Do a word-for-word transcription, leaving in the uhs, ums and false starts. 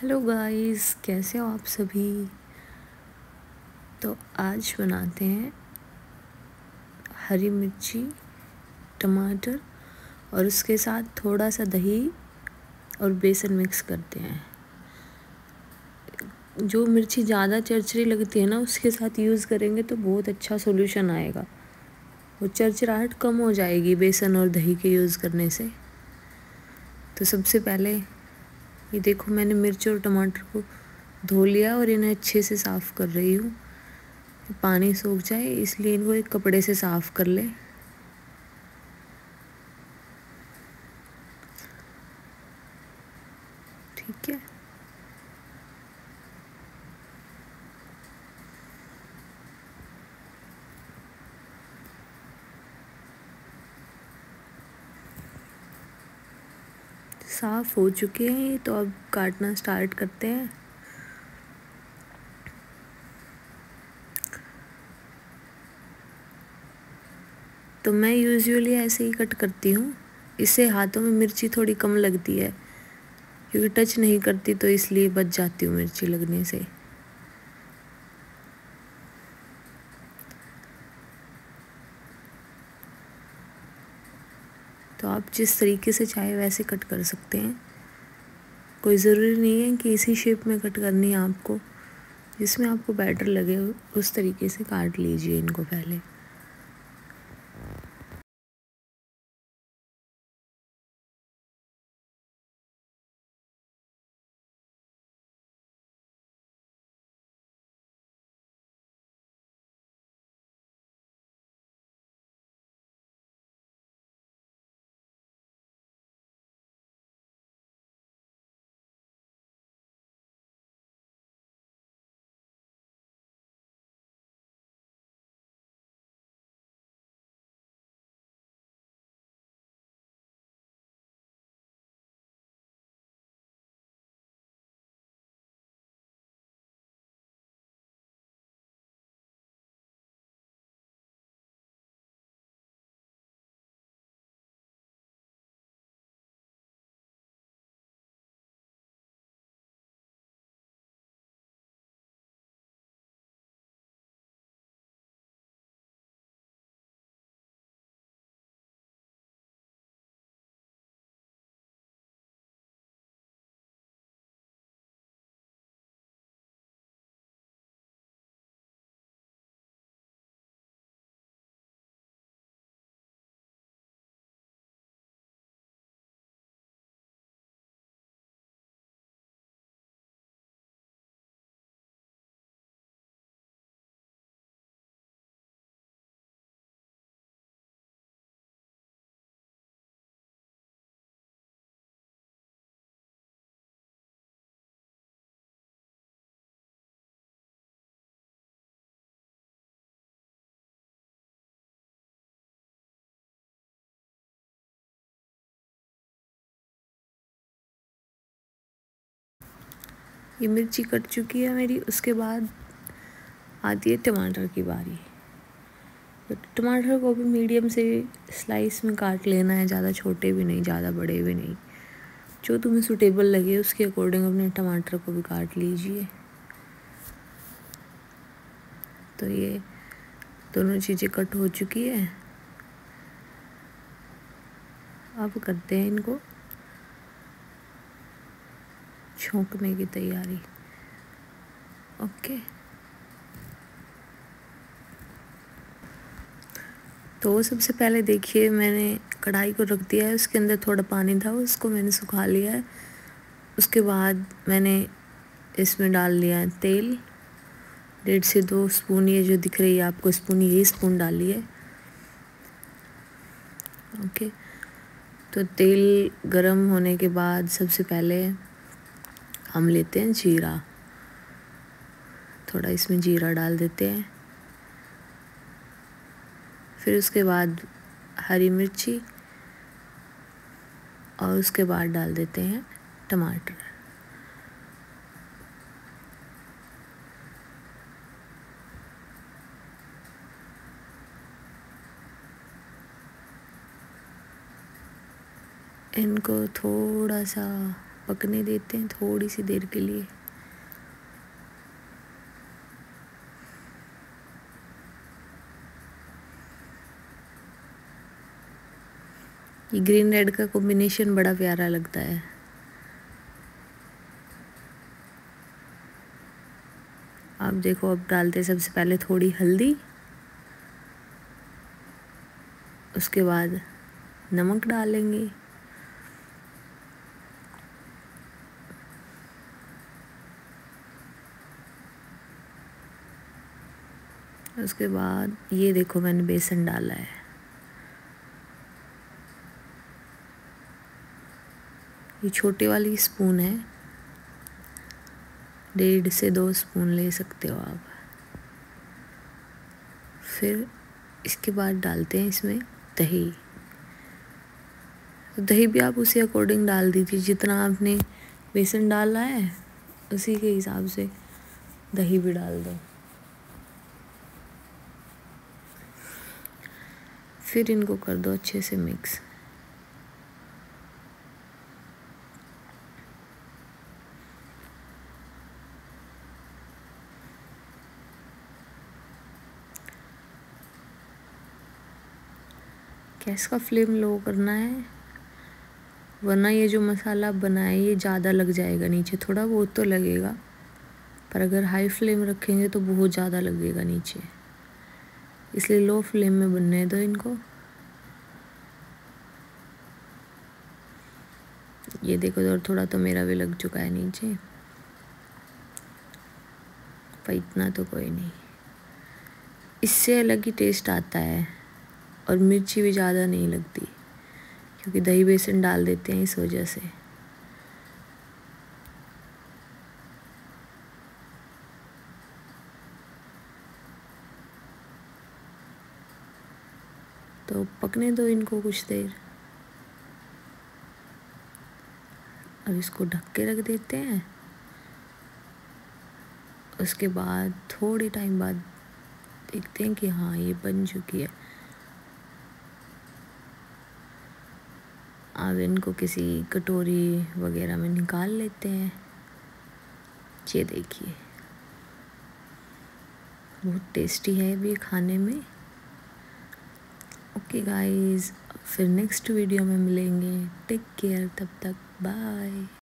Hello guys, कैसे हो आप सभी। तो आज बनाते हैं हरी मिर्ची, टमाटर और उसके साथ थोड़ा सा दही और बेसन मिक्स करते हैं। जो मिर्ची ज़्यादा चरचरी लगती है ना, उसके साथ यूज़ करेंगे तो बहुत अच्छा सॉल्यूशन आएगा। वो चरचराहट कम हो जाएगी बेसन और दही के यूज़ करने से। तो सबसे पहले ये देखो, मैंने मिर्च और टमाटर को धो लिया और इन्हें अच्छे से साफ़ कर रही हूँ। पानी सूख जाए इसलिए इनको एक कपड़े से साफ़ कर ले। ठीक है। साफ़ हो चुके हैं तो अब काटना स्टार्ट करते हैं। तो मैं यूजुअली ऐसे ही कट करती हूँ। इससे हाथों में मिर्ची थोड़ी कम लगती है, क्योंकि टच नहीं करती तो इसलिए बच जाती हूँ मिर्ची लगने से। तो आप जिस तरीके से चाहे वैसे कट कर सकते हैं। कोई ज़रूरी नहीं है कि इसी शेप में कट करनी है आपको। जिसमें आपको बेटर लगे उस तरीके से काट लीजिए इनको पहले। ये मिर्ची कट चुकी है मेरी। उसके बाद आती है टमाटर की बारी। तो टमाटर को भी मीडियम से स्लाइस में काट लेना है, ज़्यादा छोटे भी नहीं, ज़्यादा बड़े भी नहीं। जो तुम्हें सूटेबल लगे उसके अकॉर्डिंग अपने टमाटर को भी काट लीजिए। तो ये दोनों चीज़ें कट हो चुकी है। अब करते हैं इनको छोंकने की तैयारी। ओके। तो सबसे पहले देखिए, मैंने कढ़ाई को रख दिया है, उसके अंदर थोड़ा पानी था, उसको मैंने सुखा लिया है। उसके बाद मैंने इसमें डाल लिया है तेल। डेढ़ से दो स्पून, ये जो दिख रही है आपको स्पून, यही स्पून डालिए। ओके। तो तेल गरम होने के बाद सबसे पहले हम लेते हैं जीरा। थोड़ा इसमें जीरा डाल देते हैं। फिर उसके बाद हरी मिर्ची और उसके बाद डाल देते हैं टमाटर। इनको थोड़ा सा पकने देते हैं थोड़ी सी देर के लिए। ये ग्रीन रेड का कॉम्बिनेशन बड़ा प्यारा लगता है। आप देखो, अब डालते सबसे पहले थोड़ी हल्दी, उसके बाद नमक डालेंगे, उसके बाद ये देखो मैंने बेसन डाला है। ये छोटी वाली स्पून है, डेढ़ से दो स्पून ले सकते हो आप। फिर इसके बाद डालते हैं इसमें दही। तो दही भी आप उसी अकॉर्डिंग डाल दीजिए, जितना आपने बेसन डाला है उसी के हिसाब से दही भी डाल दो। फिर इनको कर दो अच्छे से मिक्स। गैस का फ्लेम लो करना है, वरना ये जो मसाला बनाए ये ज़्यादा लग जाएगा नीचे। थोड़ा बहुत तो लगेगा, पर अगर हाई फ्लेम रखेंगे तो बहुत ज़्यादा लगेगा नीचे, इसलिए लो फ्लेम में बनने दो इनको। ये देखो, और थोड़ा तो मेरा भी लग चुका है नीचे, पर इतना तो कोई नहीं। इससे अलग ही टेस्ट आता है और मिर्ची भी ज़्यादा नहीं लगती, क्योंकि दही बेसन डाल देते हैं इस वजह से। तो पकने दो इनको कुछ देर। अब इसको ढक के रख देते हैं। उसके बाद थोड़ी टाइम बाद देखते हैं कि हाँ ये बन चुकी है। अब इनको किसी कटोरी वगैरह में निकाल लेते हैं। ये देखिए, बहुत टेस्टी है भी खाने में। ओके गाइस, फिर नेक्स्ट वीडियो में मिलेंगे। टेक केयर, तब तक बाय।